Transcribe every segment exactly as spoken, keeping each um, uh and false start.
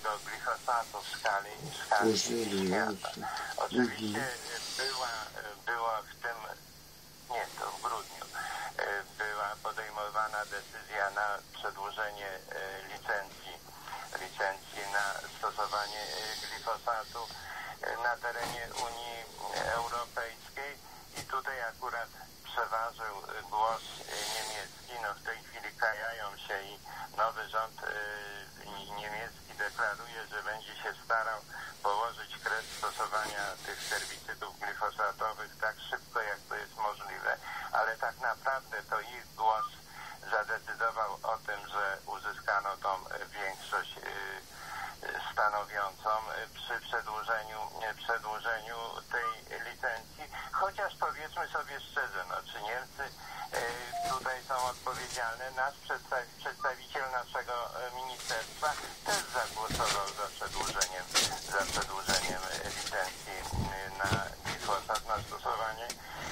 tego glifosatu w skali, w skali świata. Oczywiście była, była w tym, nie, to w grudniu, była podejmowana decyzja na przedłużenie licencji, licencji na stosowanie glifosatu na terenie Unii Europejskiej i tutaj akurat przeważył głos niemiecki. No w tej chwili kajają się i nowy rząd niemiecki deklaruje, że będzie się starał położyć kres stosowania tych herbicydów glifosatowych tak szybko, jak to jest możliwe, ale tak naprawdę to ich głos zadecydował o tym, że uzyskano tą większość stanowiącą przy przedłużeniu, przedłużeniu tej licencji, chociaż powiedzmy sobie szczerze, no czy Niemcy tutaj są odpowiedzialne, nasz przedstawiciel naszego ministerstwa też zagłosował za przedłużeniem, za przedłużeniem licencji na glifosat, na stosowanie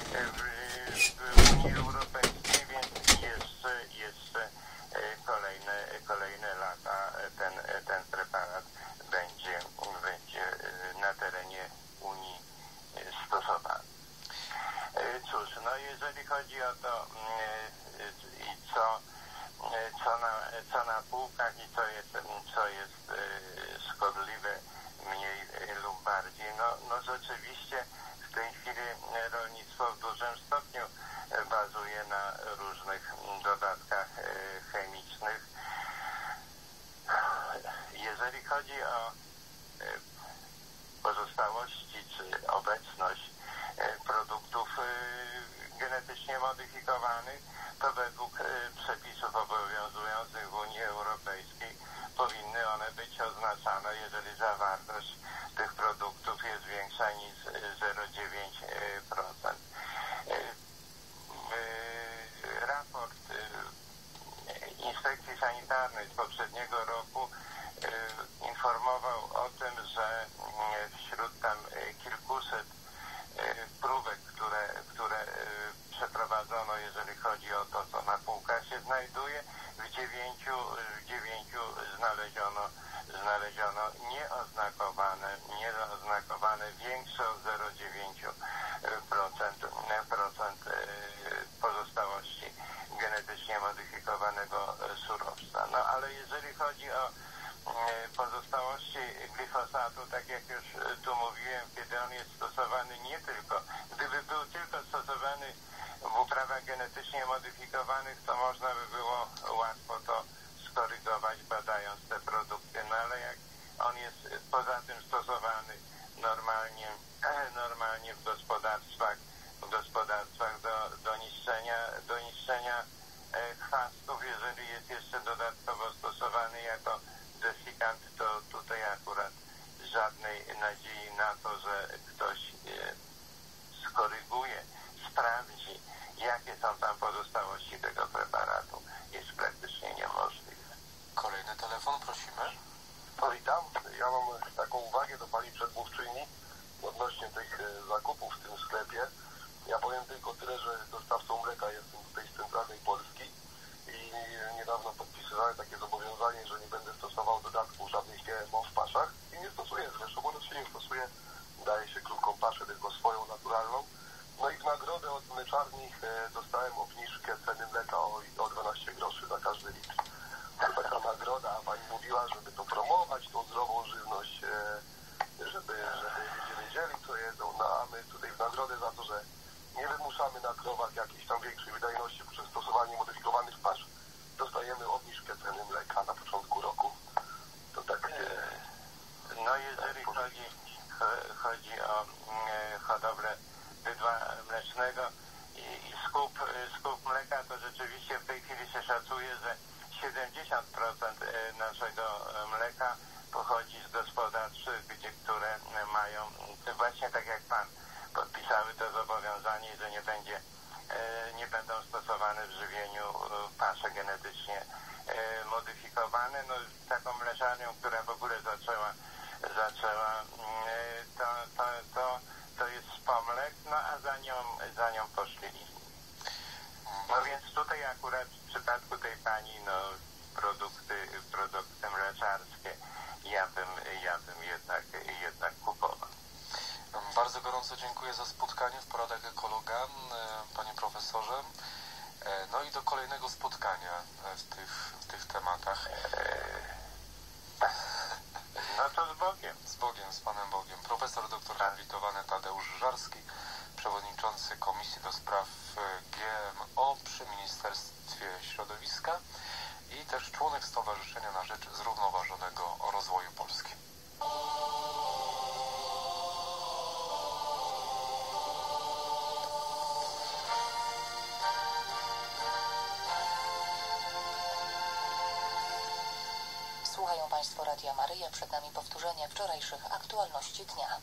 w Unii Europejskiej, więc jeszcze, jeszcze kolejne, kolejne lata ten, ten preparat będzie, będzie na terenie Unii stosowany. Cóż, no jeżeli chodzi o to i co, co, na, co na półkach i co jest, co jest szkodliwe mniej lub bardziej, no, no rzeczywiście w tej chwili rolnictwo w dużym stopniu bazuje na różnych dodatkach chemicznych. Jeżeli chodzi o pozostałości czy obecność produktów genetycznie modyfikowanych, to według przepisów obowiązujących w Unii Europejskiej powinny one być oznaczane, jeżeli zawartość tych produktów jest większa niż zero przecinek dziewięć procent. Raport Inspekcji Sanitarnej z poprzedniego roku informował o tym, że wśród tam kilkuset próbek, które, które przeprowadzono, jeżeli chodzi o to, co na półkach się znajduje, w dziewięciu, w dziewięciu znaleziono, znaleziono nieoznakowane, nieoznakowane większe od zero przecinek dziewięć procent pozostałości genetycznie modyfikowanego surowca. No ale jeżeli chodzi o pozostałości glifosatu, tak jak już tu mówiłem, kiedy on jest stosowany nie tylko, gdyby był tylko stosowany w uprawach genetycznie modyfikowanych, to można by było łatwo to skorygować, badając te produkty, no ale jak on jest poza tym stosowany normalnie, normalnie w gospodarstwach, w gospodarstwach do, do niszczenia, do niszczenia chwastów, jeżeli jest jeszcze dodatkowo stosowany jako desikant, to tutaj akurat żadnej nadziei na to, że ktoś skoryguje, sprawdzi, jakie są tam pozostałości tego preparatu, jest praktycznie niemożliwe. Kolejny telefon, prosimy. No witam. Ja mam taką uwagę do pani przedmówczyni odnośnie tych zakupów w tym sklepie. Ja powiem tylko tyle, że dostawcą mleka jestem tutaj z centralnej Polski i niedawno podpisywałem takie zobowiązanie, że nie będę stosował dodatków żadnych G M O w paszach i nie stosuję zresztą, bo się nie stosuję, daje się krówką paszę tylko swoją naturalną. No i w nagrodę od mleczarni dostałem obniżkę ceny mleka o, o dwanaście groszy za każdy litr. To taka nagroda, a pani mówiła, żeby to promować, tą zdrową żywność, żeby, żeby ludzie wiedzieli, co jedzą, no a my tutaj w nagrodę za to, że nie wymuszamy na krowach jakiejś tam większej wydajności poprzez stosowanie modyfikowanych pasz, dostajemy obniżkę ceny mleka na początku roku. To tak... No jeżeli chodzi, chodzi o hodowlę bydła mlecznego i, i skup, skup mleka, to rzeczywiście w tej chwili się szacuje, że siedemdziesiąt procent naszego mleka pochodzi z gospodarstw, gdzie, które mają, właśnie tak jak pan, podpisały to zobowiązanie, że nie będzie, nie będą stosowane w żywieniu pasze genetycznie modyfikowane. No, taką mleczarnią, która w ogóle zaczęła, zaczęła to, to, to, to jest Spomlek, no a za nią, za nią poszli inni. No więc tutaj akurat w przypadku tej pani, no produkty, produkty mleczarskie ja bym, ja bym jednak, jednak kupował. Bardzo gorąco dziękuję za spotkanie w Poradach Ekologa, panie profesorze. No i do kolejnego spotkania w tych, w tych tematach. No to z Bogiem. Z Bogiem, z Panem Bogiem. Profesor doktor habilitowany Tadeusz Żarski, przewodniczący Komisji do Spraw G M O przy Ministerstwie Środowiska i też członek Stowarzyszenia na Rzecz Zrównoważonego Rozwoju Polski. Słuchają Państwo Radia Maryja, przed nami powtórzenie wczorajszych aktualności dnia.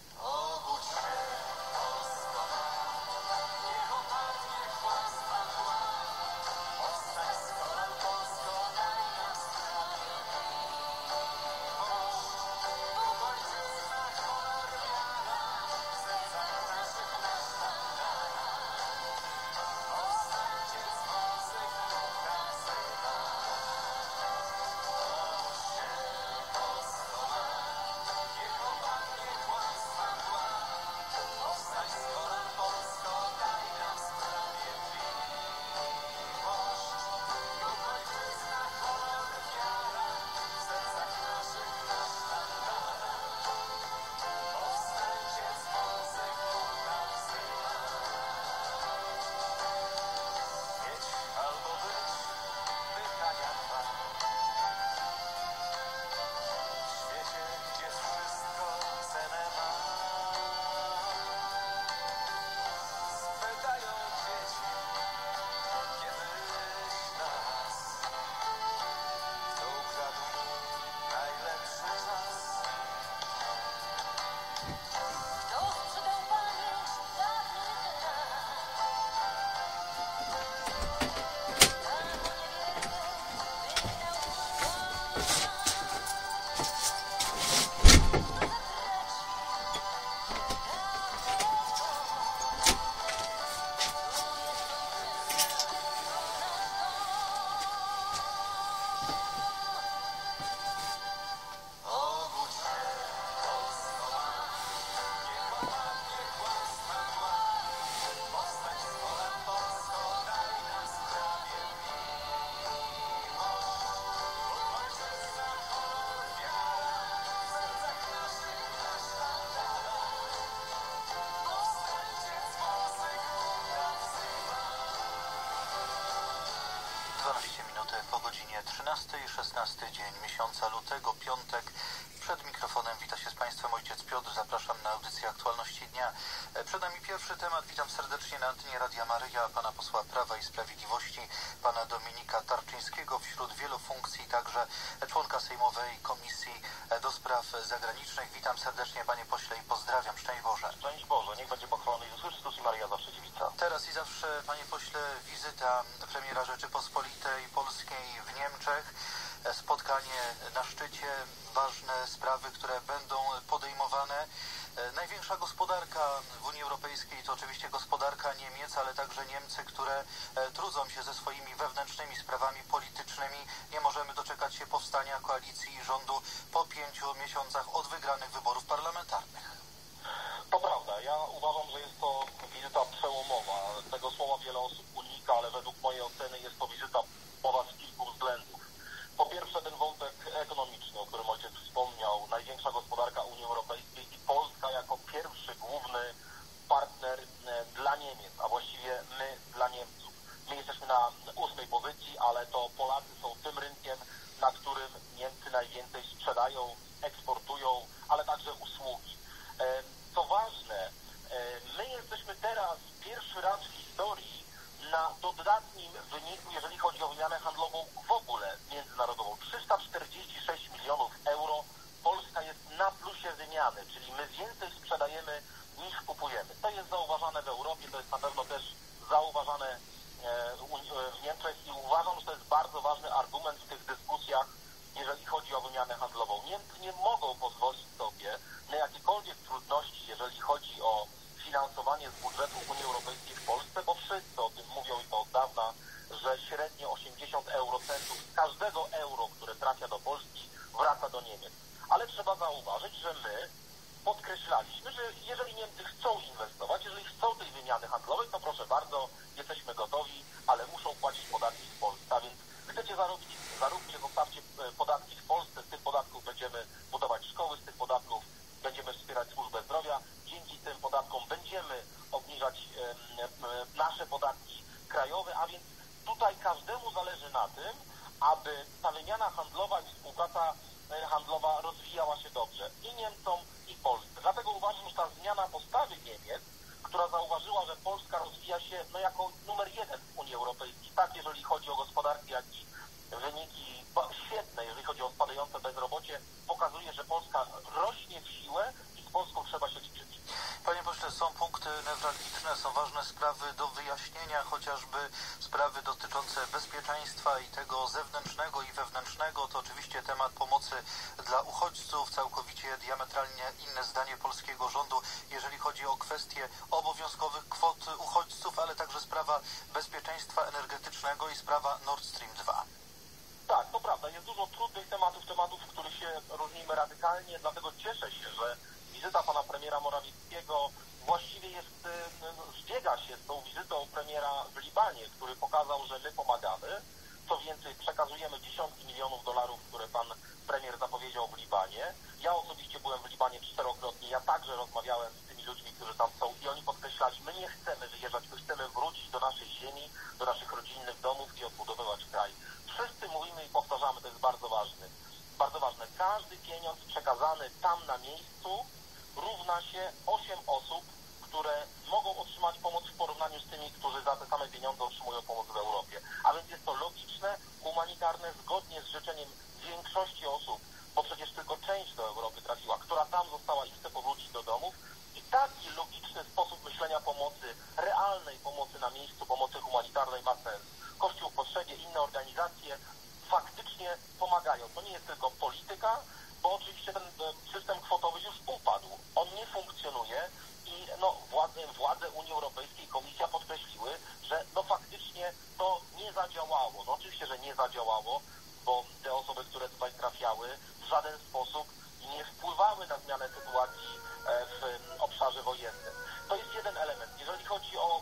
dwanaście minut po godzinie trzynastej, szesnasty dzień miesiąca lutego, piątek. Przed mikrofonem wita się z Państwem ojciec Piotr. Zapraszam na audycję Aktualności Dnia. Przed nami pierwszy temat. Witam serdecznie na antenie Radia Maryja pana posła Prawa i Sprawiedliwości, pana Dominika Tarczyńskiego, wśród wielu funkcji także członka Sejmowej Komisji do Spraw Zagranicznych. Witam serdecznie, panie pośle, i pozdrawiam. Szczęść Boże. Szczęść Boże, niech będzie pochwalony Jezus Chrystus i Maryja zawsze dziewica. Teraz i zawsze, panie pośle, wizyta premiera Rzeczypospolitej Polskiej w Niemczech, spotkanie na szczycie, ważne sprawy, które będą podejmowane. Największa gospodarka w Unii Europejskiej to oczywiście gospodarka Niemiec, ale także Niemcy, które trudzą się ze swoimi wewnętrznymi sprawami politycznymi. Nie możemy doczekać się powstania koalicji i rządu po pięciu miesiącach od wygranych wyborów parlamentarnych. To prawda, ja uważam, że jest to wizyta przełomowa. Tego słowa wiele osób unika, ale według mojej oceny jest to wizyta przełomowa z kilku względów. Po pierwsze, ten wątek ekonomiczny, o którym ojciec wspomniał, największa gospodarka Unii Europejskiej i Polska jako pierwszy główny partner dla Niemiec, a właściwie my dla Niemców. My jesteśmy na ósmej pozycji, ale to Polacy są tym rynkiem, na którym Niemcy najwięcej sprzedają, eksportują, ale także usługi. Co ważne, my jesteśmy teraz pierwszy raz w historii na dodatnim wyniku, jeżeli chodzi o wymianę handlową w ogóle międzynarodową. trzysta czterdzieści sześć milionów euro. Polska jest na plusie wymiany, czyli my więcej sprzedajemy niż kupujemy. To jest zauważane w Europie, to jest na pewno też zauważane w Niemczech i uważam, że to jest bardzo ważny argument w tych dyskusjach, jeżeli chodzi o wymianę handlową. Niemcy nie mogą pozwolić sobie na jakiekolwiek trudności, jeżeli chodzi o finansowanie z budżetu Unii Europejskiej w Polsce, bo wszyscy o tym mówią i to od dawna, że średnio osiemdziesiąt eurocentów z każdego euro, które trafia do Polski, wraca do Niemiec. Ale trzeba zauważyć, że my podkreślaliśmy, że jeżeli Niemcy chcą inwestować, jeżeli chcą tej wymiany handlowej, to proszę bardzo, jesteśmy gotowi, ale muszą płacić podatki w Polsce. A więc chcecie zarobić, zaróbcie, zostawcie podatki w Polsce, z tych podatków będziemy budować szkoły, z tych podatków będziemy wspierać służbę zdrowia, dzięki tym podatkom będziemy obniżać nasze podatki krajowe, a więc tutaj każdemu zależy na tym, aby ta wymiana handlowa i współpraca handlowa rozwijała się dobrze i Niemcom, i Polsce. Dlatego uważam, że ta zmiana postawy Niemiec, która zauważyła, że Polska rozwija się no, jako numer jeden w Unii Europejskiej, tak jeżeli chodzi o gospodarkę, jak i wyniki świetne, jeżeli chodzi o spadające bezrobocie, pokazuje, że Polska rośnie w siłę i z Polską trzeba się liczyć. Panie pośle, są punkty newralgiczne, są ważne sprawy do wyjaśnienia, chociażby sprawy dotyczące bezpieczeństwa i tego zewnętrznego i wewnętrznego. To oczywiście temat pomocy dla uchodźców, całkowicie diametralnie inne zdanie polskiego rządu, jeżeli chodzi o kwestię obowiązkowych kwot uchodźców, ale także sprawa bezpieczeństwa energetycznego i sprawa Nord Stream dwa. Tak, to prawda. Jest dużo trudnych tematów, tematów, w których się różnimy radykalnie, dlatego cieszę się, że wizyta pana premiera Morawieckiego właściwie jest, zbiega się z tą wizytą premiera w Libanie, który pokazał, że my pomagamy. Co więcej, przekazujemy dziesiątki milionów dolarów, które pan premier zapowiedział w Libanie. Ja osobiście byłem w Libanie czterokrotnie, ja także rozmawiałem z tymi ludźmi, którzy tam są i oni podkreślali, my nie chcemy wyjeżdżać, my chcemy wrócić do naszej ziemi, do naszych rodzinnych domów i odbudowywać kraj. Wszyscy mówimy i powtarzamy, to jest bardzo ważne. Bardzo ważne. Każdy pieniądz przekazany tam na miejscu równa się osiem osób, które mogą otrzymać pomoc w porównaniu z tymi, którzy za te same pieniądze otrzymują pomoc w Europie. A więc jest to logiczne, humanitarne, zgodnie z życzeniem większości osób, bo przecież tylko część do Europy trafiła, która tam została i chce powrócić do domów. I taki logiczny sposób myślenia pomocy, realnej pomocy na miejscu, pomocy humanitarnej ma sens. Kościół w potrzebie, inne organizacje faktycznie pomagają. To nie jest tylko polityka, bo oczywiście ten system kwotowy już upadł. On nie funkcjonuje i no, władze, władze Unii Europejskiej, Komisja podkreśliły, że no faktycznie to nie zadziałało. No oczywiście, że nie zadziałało, bo te osoby, które tutaj trafiały, w żaden sposób nie wpływały na zmianę sytuacji w obszarze wojennym. To jest jeden element. Jeżeli chodzi o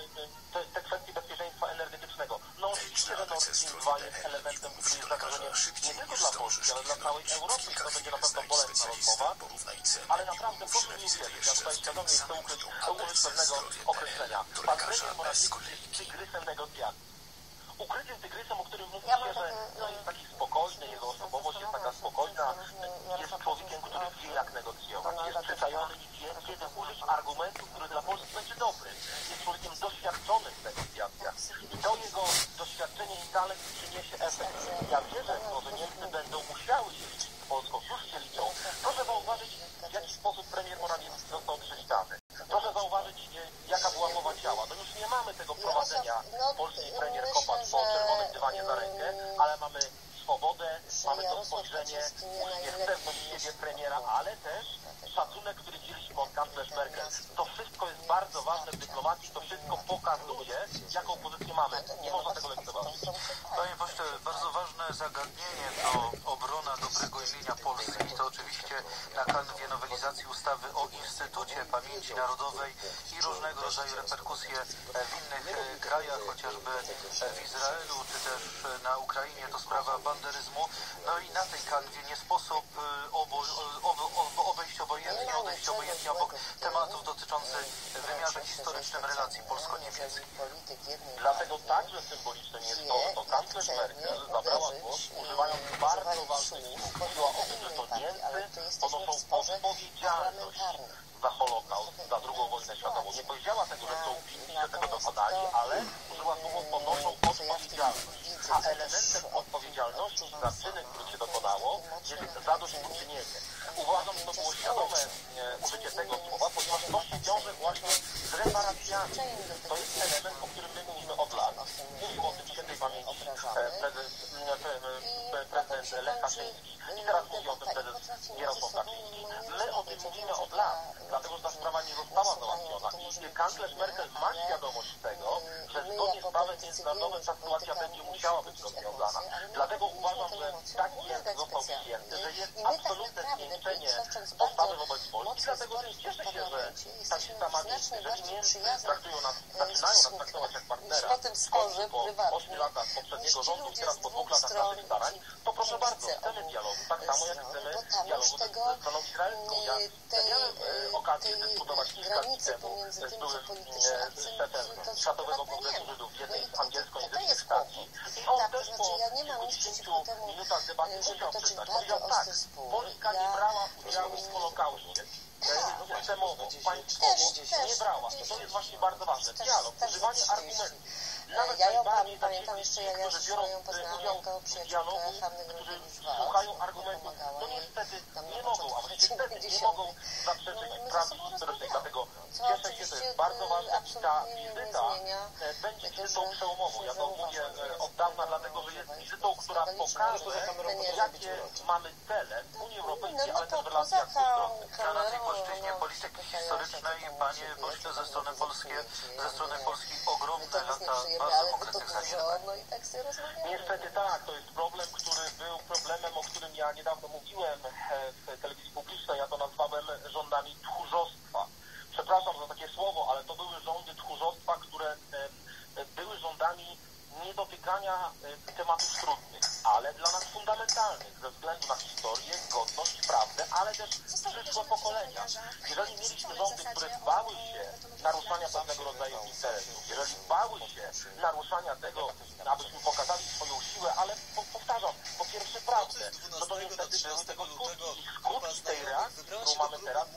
te, te kwestie bezpieczeństwa energetycznego, no oczywiście, że Nord Stream dwa jest elementem, który jest zagrożeniem nie tylko dla Polski, ale dla całej Europy i to będzie na pewno bolesna rozmowa, ale naprawdę proszę mi uwierzyć, ja tutaj świadomie chcę ukryć, chcę użyć pewnego określenia. Pan premier Morawiecki jest tygrysem negocjacji. Ukrytym tygrysem, o którym mówi się, że no, jest taki spokojny, jego osobowość jest taka spokojna, jest człowiekiem, który wie jak negocjować, jest przyczajony i wie, kiedy użyć argumentu, który dla Polski będzie dobry. Jest człowiekiem doświadczonym w negocjacjach i to jego doświadczenie i talent przyniesie efekt. Ja wierzę w to, że Niemcy będą musiały się liczyć z Polską, już się liczą. Proszę zauważyć, w jaki sposób premier Morawiecki został przywitany. Proszę zauważyć, jaka była mowa ciała. No już nie mamy tego prowadzenia polskiej premier Kopacz po czerwonym dywanie za rękę, ale mamy swobodę, mamy to spojrzenie, uśmiech, pewność siebie premiera, ale też szacunek, który dzieliśmy od kanclerz Merkel. To wszystko jest bardzo ważne w dyplomacji, to wszystko pokazuje, jaką pozycję mamy. Nie można tego lekceważyć. Panie pośle, bardzo ważne zagadnienie to obrona dobrego imienia Polski. To oczywiście na kanwie nowelizacji ustawy o Instytucie Pamięci Narodowej i różnego rodzaju reperkusje w innych krajach, chociażby w Izraelu czy też na Ukrainie. To sprawa banderyzmu. No i na tej kanwie nie sposób obo, obo, obo, obejść obojętnie, odejść obojętnie obok tematów dotyczących wymiarze historycznym relacji polsko-niemieckich. Dlatego także symbolicznym jest to, że kanclerz Merkel zabrała głos, używając bardzo ważnych słów. Mówiła o tym, że to Niemcy ponoszą odpowiedzialność za Holokaust, za drugą wojnę światową. Nie powiedziała tego, że są winni, że tego dokonali, ale użyła słowa ponoszą odpowiedzialność. A elementem odpowiedzialności za czyny, które się dokonało, jest zadośćuczynienie. Uważam, że to było świadome e, użycie tego słowa, ponieważ to się wiąże właśnie z reparacjami. To jest element, o którym my mówimy od lat. Mówił o tym świętej pamięci e, prezes, e, prezydent Lech Kaczyński i teraz mówi o tym prezes Jarosław Kaczyński. My o tym mówimy od lat, dlatego że ta sprawa nie została załatwiona. I kanclerz Merkel ma świadomość tego, że my zgodnie jako z prawem politycy międzynarodowym wiemy, ta że sytuacja polityka będzie musi musiała być budzić rozwiązana. emocje, ale my Dlatego powinniśmy uważam, tym że emocjom taki język ulegać został specjalnie. przyjęty, że jest I my tak absolutne naprawdę, zwieńczenie tocząc postawy bardzo wobec Polski, mocny dlatego spór też w cieszę się, że parlamencie, ta jesteśmy lista ma miejsce. znacznie Jeżeli bardziej Niemcy przyjaznym traktują nas, zaczynają nas traktować jak partnera, niż po tym sporze po ośmiu prywatnym, latach niż poprzedniego ci rządu i ludzie teraz z po dwóch dwóch latach stron, naszych starań, to proszę bardzo, kibice chcemy obu dialogu, tak samo jak stron, chcemy bo tam już dialogu tego, ze stroną izraelską. Ja, ja tej, miałem e, okazję tej dyskutować kilka dni granicy temu pomiędzy z tym, byłym co polityczne, a e, tym, szefem to, co Światowego prywatne Kongresu nie ma. Żydów w No jednej i z to, to, to angielskojęzycznych jest stacji. kłopot. I on Tak, to też znaczy po ja nie mam nic kilkudziesięciu przeciwko temu, minutach debaty żeby musiał toczyć przyznać. bardzo Powiedział tak, ostry spór. Polska nie Ja- brała udziału w Holokauście. Tak. Systemowo, państwowo, Też, też, nie brała. I to jest właśnie bardzo ważne. Też- Dialog, też używanie oczywiście. argumentów. E, Nawet Ja ją najbardziej pamię- pamiętam tacy, jeszcze, ja, ja którzy biorą swoją poznałam udział jako w przyjaciółkę dialogu, Hanny którzy Gronkiewicz-Waltz, słuchają która argumentów, pomagała no jej niestety tam na nie mogą, a początku właściwie lat niestety nie dziewięćdziesiątych. mogą zaprzeczyć No, my ze prawdy sobą historycznej. rozmawiamy. Dlatego Co cieszę się, to oczywiście, jest bardzo e, ważne i ta absolutnie nie wizyta zmienia e, będzie tego, wizytą że- przełomową. Ja że to uważam, mówię że e, jest od dawna, to dlatego że jest możliwe. wizytą, która Skandaliczne, pokaże, że premierzy jakie być mamy cele w Unii Europejskiej, No, ale no też w to relacjach poza tą dwustronnych. Na tej kamerą, płaszczyźnie no, polityki pytają się, historycznej, co tam panie się pośle, dzieje, ze co strony tam polskiej, jest, ze strony nie. Polski My ogromne to nic nie lata przyjemy, bardzo ale wy to konkretnych dużo, zaniedbań. no i tak sobie rozmawiamy. Niestety tak, to jest problem, który był problemem, o którym ja niedawno mówiłem e, w telewizji publicznej, ja to nazwałem rządami tchórzostwa. Przepraszam za takie słowo, ale to były rządy tchórzostwa, które e, e, były rządami niedotykania e, tematów trudnych, ale dla nas fundamentalnych, ze względu na historię, godność, prawdę, ale też przyszłe pokolenia. Jeżeli mieliśmy rządy, które bały się naruszania pewnego rodzaju interesów, jeżeli bały się naruszania tego, abyśmy pokazali swoją siłę, ale po, powtarzam, po pierwsze prawdę, no to niestety były tego skutki. I skutki tej reakcji, którą mamy teraz,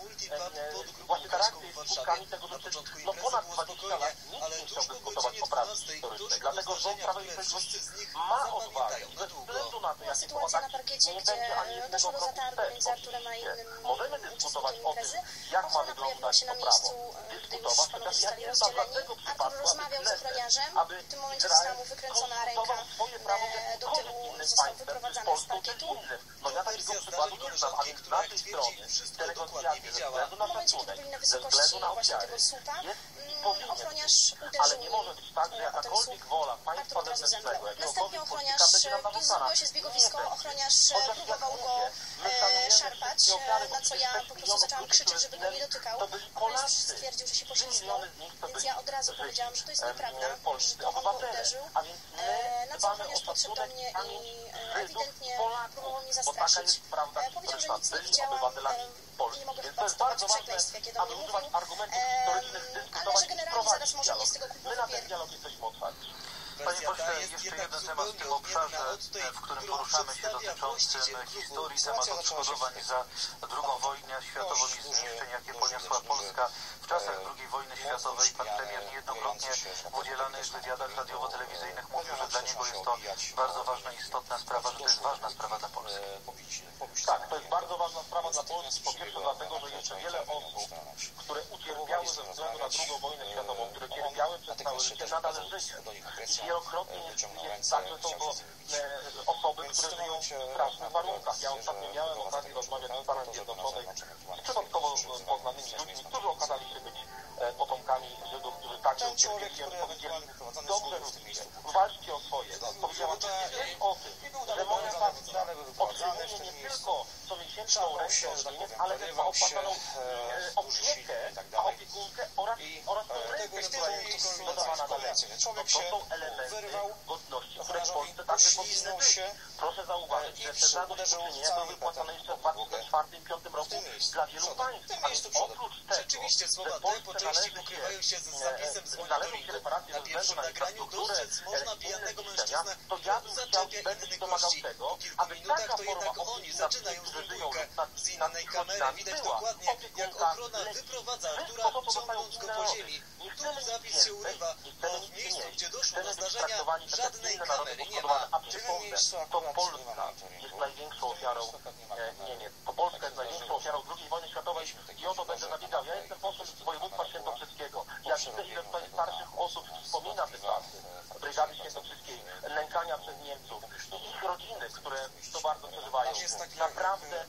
e, właśnie ta reakcja jest skutkami tego, że przez no, ponad dwadzieścia lat nikt nie chciał dyskutować o prawdzie historycznej. Dlatego rząd Prawa i Sprawiedliwości ma odwagę i bez względu na to, jakie są sytuacja na ataki, parkiecie, nie gdzie będzie ani jednego doszło do kroku zatargu wstecz. między Arturem a Oczywiście innym możemy dyskutować o tym, imprezy. jak ma Ochrona pojawiła wyglądać się na to prawo. miejscu, gdy już Dyskutować, panowie chociaż ja zostali nie znam rozdzieleni. żadnego Artur przypadku, rozmawiał z aby ochroniarzem. aby W tym momencie Izrael została mu wykręcona ręka konsultował swoje prawo z e, do jakimkolwiek tyłu, innym został państwem, czy z wyprowadzany z Polską, czy z parkietu. innym. No ja takiego przykładu nie znam, a więc z naszej strony te negocjacje ze względu W na momencie, kiedy szacunek, byli na ze wysokości względu na właśnie ofiary, tego słupa, jest i mm, powinien ochroniarz być. Ale uderzył nie może być tak, że e, o ten jakakolwiek słup. wola Artur państwa od razu zewnętrznego, zemdlał. Następnie jakiegokolwiek ochroniarz, polityka będzie nam kiedy narzucana. zrobiło się zbiegowisko, Nie będzie. ochroniarz e, Chociaż jak próbował mówię, go my e, szanujemy szarpać, wszystkie ofiary, e, bo na co przecież ja sześć po prostu milionów zaczęłam ludzi, krzyczeć, którzy żeby go nie zginęli, dotykał. to byli Ochroniarz Polacy. stwierdził, że się trzy poślizgnął, miliony z nich to więc byli ja od razu Żydzi, powiedziałam, że to jest em, nieprawda, że polscy to on go obywatele. uderzył. A więc my E, na co dbamy ochroniarz o podszedł do szacunek mnie i pamięć e, Żydów, ewidentnie Polaków, próbował mnie bo taka zastraszyć. jest prawda E, Powiedział, że historyczna. nic nie Byli widziałam, obywatelami e, Polski. nie mogę Więc to jest wyprostować bardzo ważne, przekleństw, jakie do aby mnie używać mówił. argumentów E, historycznych, ale dyskutować że i generalnie prowadzić zaraz może mnie dialog. z tego My na ten kupować. dialog jesteśmy otwarci. Panie pośle, jeszcze jeden temat w tym obszarze, w którym poruszamy się dotyczącym historii, temat odszkodowań za drugą wojnę światową i zniszczeń, jakie poniosła Polska w czasach drugiej wojny światowej. Pan premier niejednokrotnie w udzielanych wywiadach radiowo-telewizyjnych mówił, że dla niego jest to bardzo ważna, istotna sprawa, że to jest ważna sprawa dla Polski. Tak, to jest bardzo ważna sprawa dla Polski. Po pierwsze dlatego, że jeszcze wiele osób, które ucierpiały ze względu na drugą wojnę światową, które cierpiały przez całe życie, nadal żyje. I wielokrotnie jest, jest tak, że są to e, osoby, które żyją w strasznych warunkach. Ja ostatnio miałem okazję rozmawiać z Stanami Zjednoczonych z przypadkowo poznanymi ludźmi, którzy okazali się być e, potomkami Żydów, którzy także ucierpieli. Oni powiedzieli, dobrze ludzie, walczcie o swoje. Powiedziała, wiesz o tym, że moja pasja otrzymuje nie tylko comiesięczną rentę od Niemiec, ale też ma opłacaną e, opiekę, a opiekunkę oraz, oraz tą rentę, która jest dodawana na rękę. To, to są elementy godności, które w Polsce także powinny być. Proszę zauważyć, że te zadośćuczynienia były wypłacone jeszcze w dwa tysiące czwartym i dwa tysiące piątym roku dla wielu państw. A więc oprócz tego, że Polsce należy się, e, należą się reparacje ze względu na infrastrukturę, e, inne zniszczenia, to ja bym chciał i będę się domagał tego, aby taka forma opieki dla tych, którzy żyją lub nad, nad wschodami była. Opiekunka, leki, wszystko to, co dostają inne narody. Nie chcemy nic więcej, nie chcemy nic mniej. Chcemy być traktowani tak jak inne narody poszkodowane. A przypomnę, to Polska jest największą ofiarą e, Niemiec. To Polska jest największą ofiarą drugiej wojny światowej i o to będę nabiegał. Ja jestem posłem z województwa świętokrzyskiego. Ja widzę, ile tutaj starszych osób wspomina te czasy Brygady Świętokrzyskiej, nękania przez Niemców i ich rodziny, które to bardzo przeżywają. Naprawdę potrzebne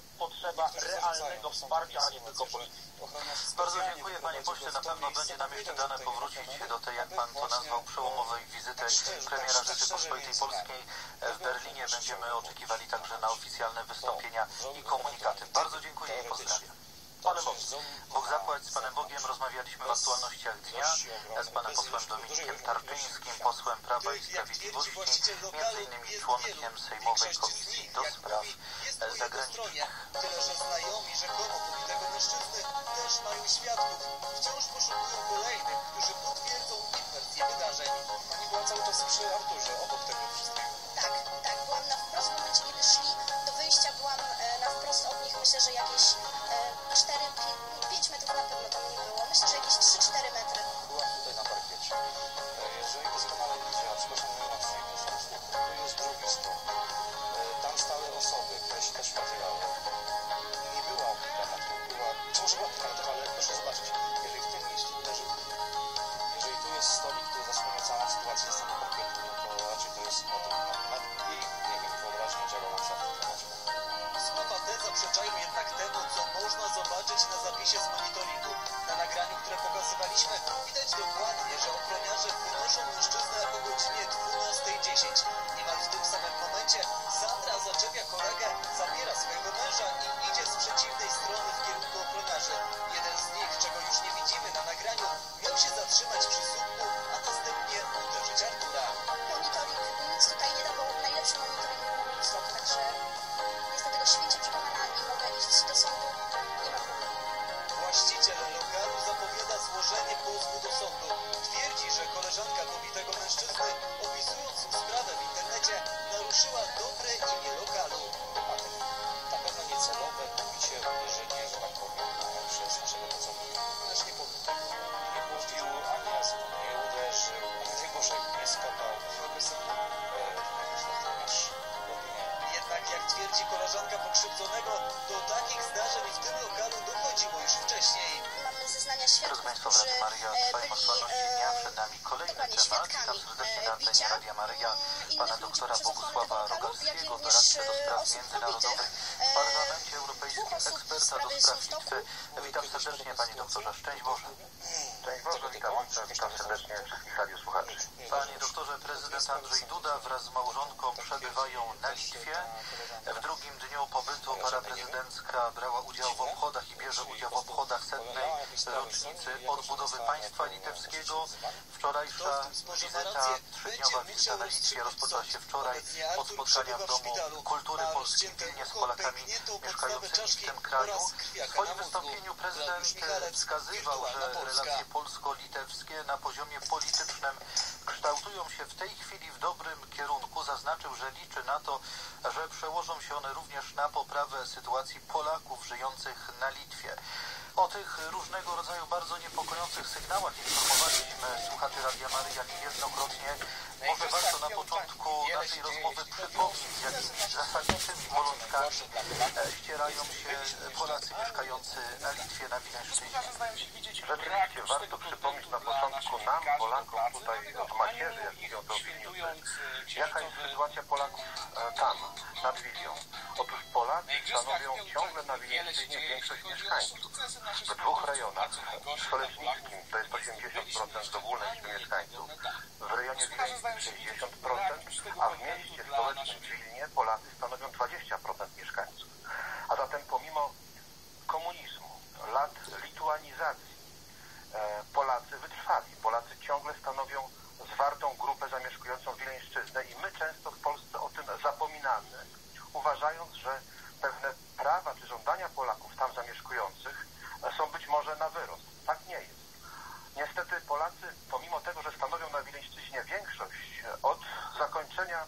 potrzeba realnego wsparcia, a nie tylko polityki. Bardzo dziękuję panie pośle. Na pewno będzie nam jeszcze dane powrócić do tej, jak pan to nazwał, przełomowej wizyty premiera Rzeczypospolitej Polskiej w Berlinie. Będziemy oczekiwali także na oficjalne wystąpienia i komunikaty. Bardzo dziękuję i pozdrawiam. Panem Bogiem. Bóg zapłać, z Panem Bogiem rozmawialiśmy w aktualnościach dnia z Panem posłem Dominikiem Tarczyńskim, posłem Prawa i Sprawiedliwości, między innymi członkiem Sejmowej Komisji do Spraw Zagranicznych. Tyle, że znajomi rzekomo pobitego mężczyzny też mają świadków. Wciąż poszukują kolejnych, którzy potwierdzą ich wersję wydarzeń. Pani była cały czas przy Arturze, obok tego wszystkiego. Tak, tak, byłam na wprost w momencie, kiedy szli do wyjścia, byłam e, na wprost od nich, myślę, że jakieś e, cztery pięć metrów na pewno tam nie było, myślę, że jakieś trzy cztery metry. Byłam tutaj na parkiecie. E, Jeżeli doskonale widzę, a przepraszam najmocniej, to są słuchy, to jest drugi stop. E, Tam stały osoby, które się też materiały. Nie była kilka metrów, była, czy może była kilka metrów, ale proszę zobaczyć, jeżeli w tym miejscu uderzył, jeżeli tu jest stolik, który zasłania całą sytuację na samym parkiecie, no to raczej to jest na tym, na jej, nie wiem, wyobraźnia działa na przykład. Słowa te zaprzeczają jednak temu, co można zobaczyć na zapisie z monitoringu. Na nagraniu, które pokazywaliśmy, widać dokładnie, że ochroniarze wynoszą mężczyznę o godzinie dwunastej dziesięć. Niemal w tym samym momencie Sandra zaczepia kolegę, zabiera swojego męża i idzie z przeciwnej strony w kierunku ochroniarzy. Jeden z nich, czego już nie widzimy na nagraniu, miał się zatrzymać przy słupku, a następnie uderzyć Artura. Monitoring nic tutaj nie da, bo najlepszy monitoring był wzrok, także jestem tego święcie przekonana i mogę iść do sądu, nie ma problemu. Właściciel lokalu zapowiada złożenie pozwu do sądu. Twierdzi, że koleżanka pobitego mężczyzny, opisując sprawę w internecie, naruszyła dobre imię lokalu. Na pewno niecelowe pobicie, uderzenie, że tak powiem, przez naszego pracownika. Ależ nie pobił tego. Nie pobił, ani razu nie uderzył, nie poszedł, nie skakał. Agresywny. Jednak jak twierdzi koleżanka pokrzywdzonego, do takich zdarzeń w tym lokalu dochodziło już wcześniej. Mamy zeznania Drodzy świadków, Państwo, w którzy Radiu Maryja e, trwają byli aktualności dnia. Przed nami kolejny dokładnie temat. świadkami Witam serdecznie na e, antenie bicia Radia Maryja mm, pana innych ludzi doktora przez ochronę Bogusława tego lokalu, jak Rogalskiego, również doradcę do e, spraw osób międzynarodowych pobitych. w Parlamencie Europejskim, Dwóch osób eksperta do sprawy spraw są w toku. pizzy. Witam serdecznie Panie doktorze, szczęść Boże. Cześć Boże, witam Ojca, witam serdecznie wszystkich radiosłuchaczy. Panie doktorze, prezydent Andrzej Duda wraz z małżonką przebywają na Litwie. W drugim dniu pobytu para prezydencka brała udział w obchodach i bierze udział w obchodach setnej rocznicy odbudowy państwa litewskiego. Wczorajsza wizyta, trzydniowa wizyta na Litwie rozpoczęła się wczoraj od spotkania w Domu Kultury Polskiej w Wilnie z Polakami mieszkającymi w tym kraju. W swoim wystąpieniu prezydent wskazywał, że relacje polsko-litewskie na poziomie politycznym kształtują się w tej chwili w dobrym kierunku. Zaznaczył, że liczy na to, że przełożą się one również na poprawę sytuacji Polaków żyjących na Litwie. O tych różnego rodzaju bardzo niepokojących sygnałach informowaliśmy słuchaczy Radia Maryja niejednokrotnie. Może warto na początku naszej rozmowy przypomnieć, jakimi zasadniczymi bolączkami ścierają się Polacy mieszkający na Litwie, na Wileńszczyźnie. Rzeczywiście warto przypomnieć na początku nam, Polakom, tutaj od macierzy, jak mówią to opiniujący, jaka jest sytuacja Polaków e, tam, nad Wilią. Otóż Polacy stanowią ciągle na Wileńszczyźnie większość mieszkańców. W dwóch rejonach, w Stołecznickim to jest osiemdziesiąt procent z ogólnej liczby mieszkańców, w rejonie wileńskim sześćdziesiąt procent, a w mieście stołecznym Wilnie Polacy stanowią dwadzieścia procent mieszkańców. A zatem pomimo komunizmu, lat lituanizacji, e, Polacy wytrwali. Polacy ciągle stanowią zwartą grupę zamieszkującą Wileńszczyznę i my często w Polsce o tym zapominamy, uważając, że pewne prawa czy żądania Polaków tam zamieszkujących są być może na wyrost. Tak nie jest. Niestety Polacy, pomimo tego, że stanowią na Wileńszczyźnie większość, od zakończenia e,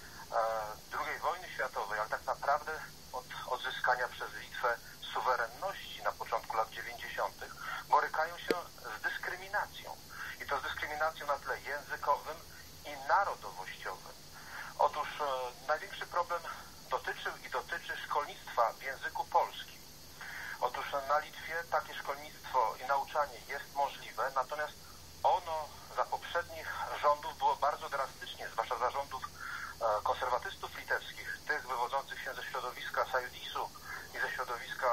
drugiej wojny światowej, ale tak naprawdę od odzyskania przez Litwę suwerenności na początku lat dziewięćdziesiątych, borykają się z dyskryminacją. I to z dyskryminacją na tle językowym i narodowościowym. Otóż e, największy problem dotyczył i dotyczy szkolnictwa w języku polskim. Otóż na Litwie takie szkolnictwo i nauczanie jest możliwe, natomiast ono za poprzednich rządów było bardzo drastycznie, zwłaszcza za rządów e, konserwatystów litewskich, tych wywodzących się ze środowiska Sajudisu i ze środowiska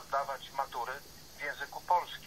zdawać matury w języku polskim.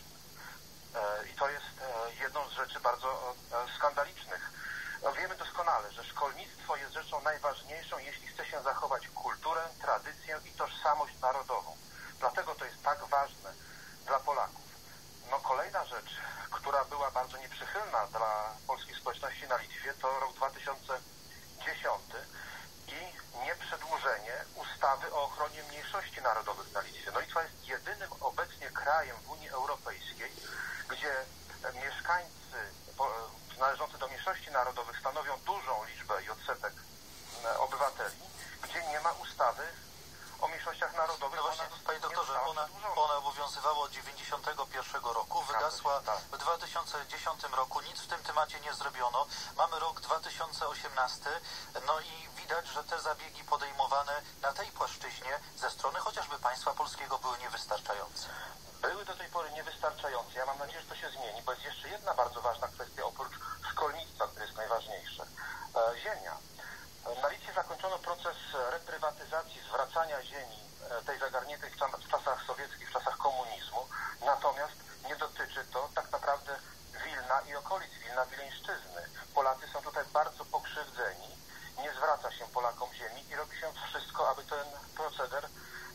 I to jest jedną z rzeczy bardzo skandalicznych. Wiemy doskonale, że szkolnictwo jest rzeczą najważniejszą, jeśli chce się zachować kulturę, tradycję i tożsamość narodową. Dlatego to jest tak ważne dla Polaków. No kolejna rzecz, która była bardzo nieprzychylna dla polskiej społeczności na Litwie, to rok dwa tysiące dziesiąty i nieprzedłużenie ustawy o ochronie mniejszości narodowych na Litwie. No Litwa jest jedynym obecnie krajem w Unii Europejskiej, gdzie mieszkańcy należący do mniejszości narodowych stanowią dużą liczbę i odsetek obywateli, gdzie nie ma ustawy o mniejszościach narodowych. No właśnie, panie doktorze, ona, ona obowiązywała od dziewięćdziesiątego pierwszego roku, wygasła w dwa tysiące dziesiątym roku, nic w tym temacie nie zrobiono. Mamy rok dwa tysiące osiemnasty, no i widać, że te zabiegi podejmowane na tej płaszczyźnie ze strony chociażby państwa polskiego były niewystarczające. Były do tej pory niewystarczające. Ja mam nadzieję, że to się zmieni, bo jest jeszcze jedna bardzo ważna kwestia oprócz szkolnictwa, które jest najważniejsze. E, ziemia. Na Litwie zakończono proces reprywatyzacji, zwracania ziemi tej zagarniętej w czasach sowieckich, w czasach komunizmu. Natomiast nie dotyczy to tak naprawdę Wilna i okolic Wilna, Wileńszczyzny. Polacy są tutaj bardzo pokrzywdzeni. Nie zwraca się Polakom ziemi i robi się wszystko, aby ten proceder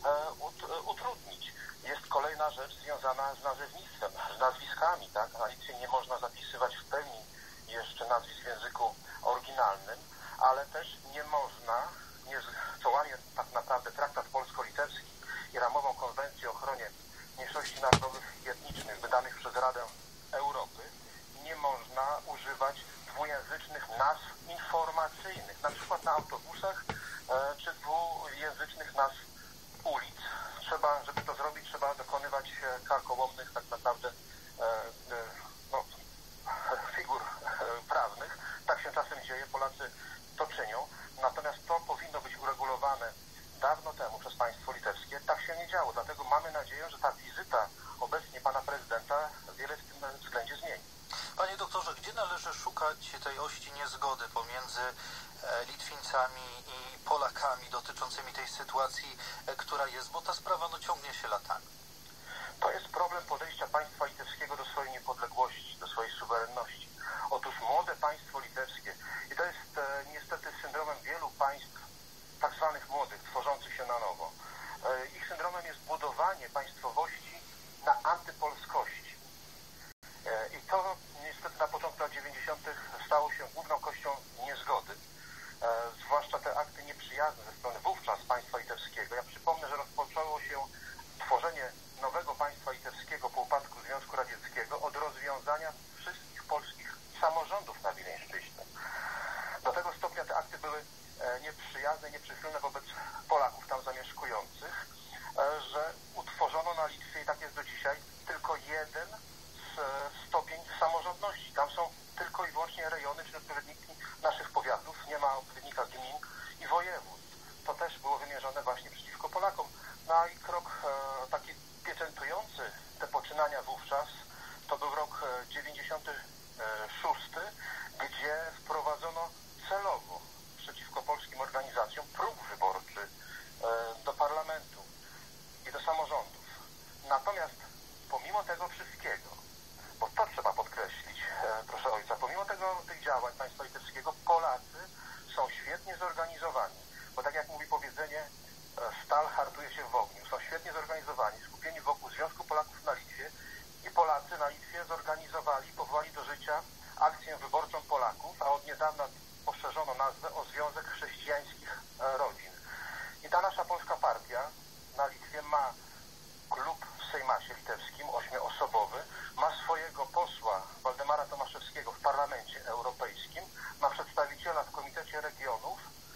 utrudnić. Jest kolejna rzecz związana z nazewnictwem, z nazwiskami. Tak? Na Litwie nie można zapisywać w pełni jeszcze nazwisk w języku oryginalnym, ale też nie można, nie, co łamie tak naprawdę traktat polsko-litewski i ramową konwencję o ochronie mniejszości narodowych i etnicznych wydanych przez Radę Europy, nie można używać dwujęzycznych nazw informacyjnych, na przykład na autobusach, e, czy dwujęzycznych nazw ulic. Trzeba, żeby to zrobić, trzeba dokonywać karkołomnych tak naprawdę e, e, no, figur e, prawnych. Tak się czasem dzieje, Polacy to czynią. Natomiast to powinno być uregulowane dawno temu przez państwo litewskie. Tak się nie działo. Dlatego mamy nadzieję, że ta wizyta obecnie pana prezydenta wiele w tym względzie zmieni. Panie doktorze, gdzie należy szukać tej ości niezgody pomiędzy Litwińcami i Polakami dotyczącymi tej sytuacji, która jest, bo ta sprawa no, ciągnie się latami? To jest problem podejścia państwa litewskiego do swojej niepodległości, do swojej suwerenności. Otóż młode państwo litewskie, i to jest e, niestety syndromem wielu państw tak zwanych młodych, tworzących się na nowo. E, ich syndromem jest budowanie państwowości na antypolskości. E, I to niestety na początku lat dziewięćdziesiątych stało się główną kością niezgody. E, zwłaszcza te akty nieprzyjazne ze strony wówczas państwa litewskiego. Ja przypomnę, że rozpoczęło się tworzenie nowego państwa litewskiego po upadku Związku Radzieckiego od rozwiązania wszystkich polskich samorządów na Wileńszczyźnie. Do tego stopnia te akty były nieprzyjazne, nieprzychylne wobec Polaków tam zamieszkujących, że utworzono na Litwie, i tak jest do dzisiaj, tylko jeden stopień samorządności. Tam są tylko i wyłącznie rejony, czy odpowiedniki naszych powiatów, nie ma odpowiednika gmin i województw. To też było wymierzone właśnie przeciwko Polakom. No i krok taki pieczętujący te poczynania wówczas, to był rok dziewięćdziesiąty szósty, gdzie wprowadzono celowo przeciwko polskim organizacjom próg wyborczy do parlamentu i do samorządów. Natomiast pomimo tego wszystkiego, bo to trzeba podkreślić, proszę ojca, pomimo tego, tych działań państwa litewskiego, Polacy są świetnie zorganizowani, bo tak jak mówi powiedzenie, stal hartuje się w ogniu. Są świetnie zorganizowani, skupieni wokół Związku Polaków na Litwie i Polacy na Litwie zorganizowali, powołali do życia akcję wyborczą Polaków, a od niedawna poszerzono nazwę o Związek Chrześcijańskich Rodzin. I ta nasza polska partia na Litwie ma klub w Sejmasie litewskim, ośmioosobowy, ma swojego posła Waldemara Tomaszewskiego w Parlamencie Europejskim, ma przedstawiciela w Komitecie Regionów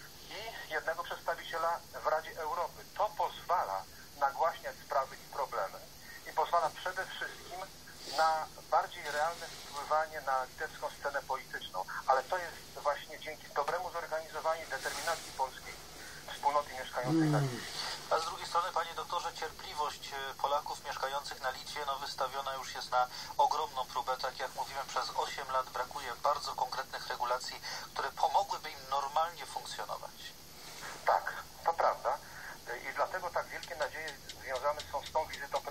i jednego przedstawiciela w Radzie Europy. To pozwala nagłaśniać sprawy i problemy i pozwala przede wszystkim na bardziej realne wpływanie na litewską scenę polityczną. Ale to jest właśnie dzięki dobremu zorganizowaniu i determinacji polskiej wspólnoty mieszkającej na Litwie. A z drugiej strony, panie doktorze, cierpliwość Polaków mieszkających na Litwie no, wystawiona już jest na ogromną próbę. Tak jak mówiłem, przez osiem lat brakuje bardzo konkretnych regulacji, które pomogłyby im normalnie funkcjonować. Tak, to prawda. I dlatego tak wielkie nadzieje związane są z tą wizytą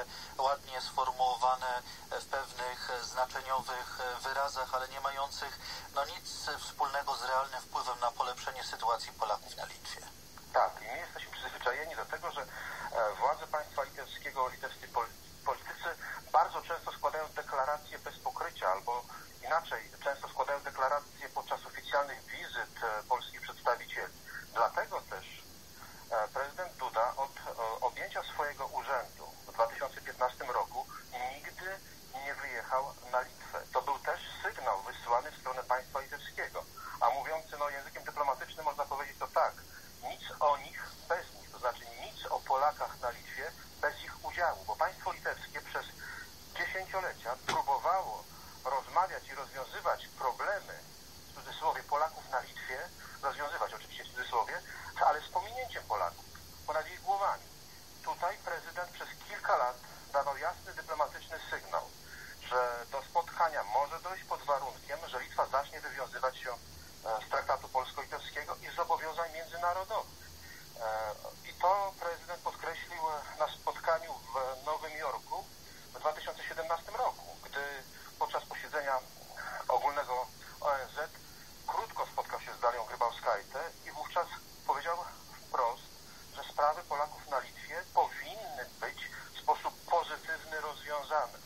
ładnie sformułowane w pewnych znaczeniowych wyrazach, ale nie mających no nic wspólnego z realnym wpływem na polepszenie sytuacji Polaków na Litwie. Tak, i my jesteśmy przyzwyczajeni do tego, że władze państwa litewskiego, litewscy politycy bardzo często składają deklaracje bez pokrycia, albo inaczej, często składają deklaracje podczas oficjalnych wizyt polskich przedstawicieli. Dlatego też prezydent Duda od objęcia swojego urzędu w dwa tysiące piętnastym roku nigdy nie wyjechał na Litwę. To był też sygnał wysyłany w stronę państwa litewskiego. A mówiący no, językiem dyplomatycznym można powiedzieć to tak, nic o nich bez nich, to znaczy nic o Polakach na Litwie bez ich udziału, bo państwo litewskie przez dziesięciolecia próbowało rozmawiać i rozwiązywać problemy, w cudzysłowie, Polaków na Litwie, rozwiązywać oczywiście w cudzysłowie, ale z pominięciem Polaków, ponad ich głowami. Tutaj prezydent przez kilka lat dawał jasny dyplomatyczny sygnał, że do spotkania może dojść pod warunkiem, że Litwa zacznie wywiązywać się z traktatu polsko-litewskiego i zobowiązań międzynarodowych. I to prezydent podkreślił na spotkaniu w Nowym Jorku w dwa tysiące siedemnastym roku, gdy podczas posiedzenia ogólnego O N Z krótko spotkał się z Dalią Grybauskaitę i wówczas powiedział wprost, że sprawy Polaków na Litwie powinny być w sposób pozytywny rozwiązane.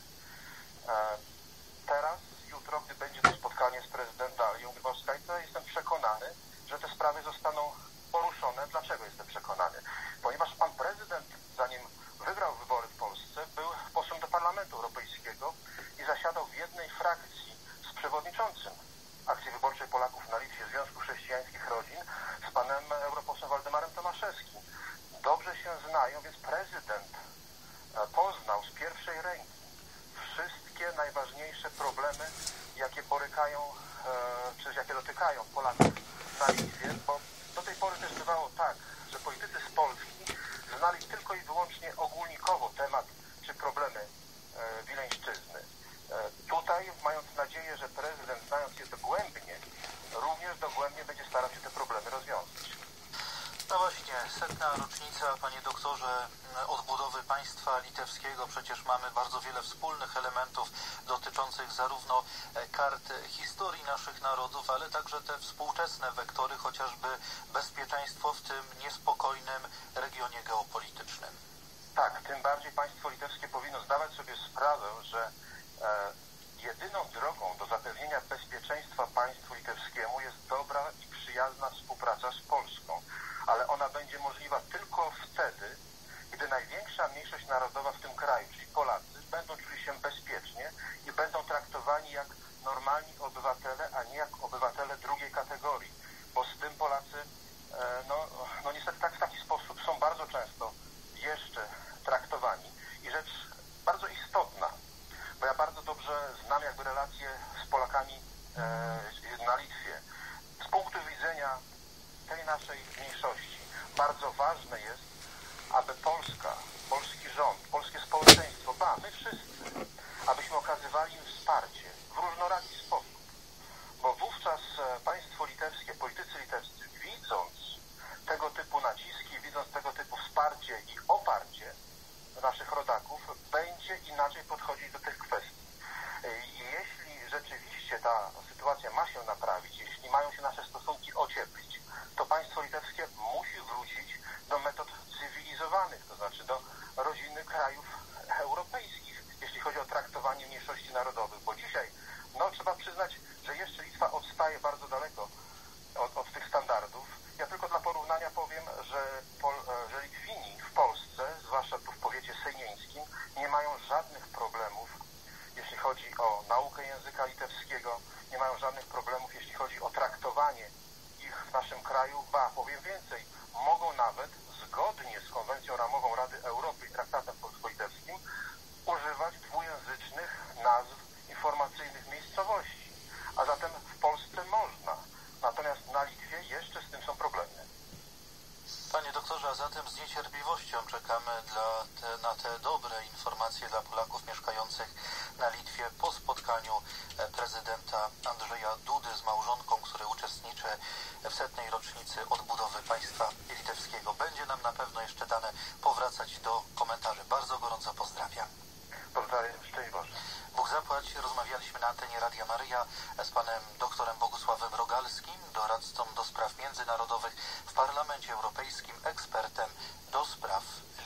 Teraz, jutro, gdy będzie to spotkanie z prezydent Dalią Grybauskaitą, jestem przekonany, że te sprawy zostaną poruszone. Dlaczego jestem przekonany? Ponieważ pan prezydent, zanim wygrał wybory w Polsce, był posłem do Parlamentu Europejskiego i zasiadał w jednej frakcji z przewodniczącym Akcji Wyborczej Polaków na Litwie Związku Chrześcijańskich Rodzin, z panem europosłem Waldemarem Tomaszewskim. Dobrze się znają, więc prezydent poznał z pierwszej ręki wszystkie najważniejsze problemy, jakie borykają, czy jakie dotykają Polaków na Litwie, bo do tej pory też bywało tak, że politycy z Polski znali tylko i wyłącznie ogólnikowo temat czy problemy Wileńszczyzny. Tutaj, mając nadzieję, że prezydent, znając je dogłębnie, również dogłębnie będzie starał się te problemy rozwiązać. No właśnie, setna rocznica, panie doktorze, odbudowy państwa litewskiego. Przecież mamy bardzo wiele wspólnych elementów dotyczących zarówno kart historii naszych narodów, ale także te współczesne wektory, chociażby bezpieczeństwo w tym niespokojnym regionie geopolitycznym. Tak, tym bardziej państwo litewskie powinno zdawać sobie sprawę, że e, jedyną drogą do zapewnienia bezpieczeństwa państwu litewskiemu jest dobra i przyjazna współpraca z Polską. Ale ona będzie możliwa tylko wtedy, gdy największa mniejszość narodowa w tym kraju, czyli Polacy, będą czuli się bezpiecznie i będą traktowani jak normalni obywatele, a nie jak obywatele drugiej kategorii. Bo z tym Polacy, no, no niestety tak w taki sposób są bardzo często jeszcze traktowani. I rzecz bardzo istotna, bo ja bardzo dobrze znam jakby relacje z Polakami na Litwie. Z punktu widzenia tej naszej mniejszości bardzo ważne jest, aby Polska, polski rząd, polskie społeczeństwo, ba, my wszyscy, abyśmy okazywali im wsparcie w różnoraki sposób. Bo wówczas państwo litewskie, politycy litewscy, widząc tego typu naciski, widząc tego typu wsparcie i oparcie naszych rodaków, będzie inaczej podchodzić do tych kwestii. I jeśli rzeczywiście ta sytuacja ma się naprawić, jeśli mają się nasze stosunki ocieplić, to państwo litewskie musi wrócić do metod cywilizowanych, to znaczy do rodziny krajów europejskich, jeśli chodzi o traktowanie mniejszości narodowych, bo dzisiaj, no trzeba przyznać, że jeszcze Litwa odstaje bardzo daleko od, od tych standardów. Ja tylko dla porównania powiem, że, Pol, że Litwini w Polsce, zwłaszcza tu w powiecie sejnieńskim, nie mają żadnych problemów, jeśli chodzi o naukę języka litewskiego, nie mają żadnych problemów, jeśli chodzi o traktowanie ich w naszym kraju, ba, powiem więcej, mogą nawet zgodnie z konwencją ramową Rady Europy i traktatem polsko-litewskim używać dwujęzycznych nazw informacyjnych miejscowości. A zatem w Polsce można, natomiast na Litwie jeszcze z tym są problemy. Panie doktorze, a zatem z niecierpliwością czekamy dla te, na te dobre informacje dla Polaków mieszkających na Litwie po spotkaniu prezydenta Andrzeja Dudy z małżonką, który uczestniczy w setnej rocznicy odbudowy państwa litewskiego. Będzie nam na pewno jeszcze dane powracać do komentarzy. Bardzo gorąco pozdrawiam. Pozdrawiam, szczęść Boże. Bóg zapłać. Rozmawialiśmy na antenie Radia Maryja z panem doktorem Bogusławem Rogalskim, doradcą do spraw międzynarodowych w Parlamencie Europejskim, ekspertem do spraw